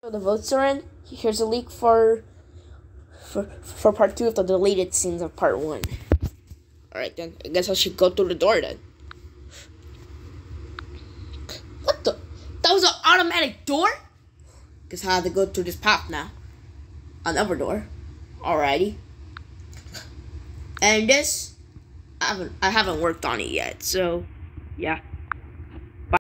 So the votes are in. Here's a leak for part 2 of the deleted scenes of part 1. Alright then, I guess I should go through the door then. What the? That was an automatic door? Guess I have to go through this path now. Another door. Alrighty. And this, I haven't worked on it yet, so yeah.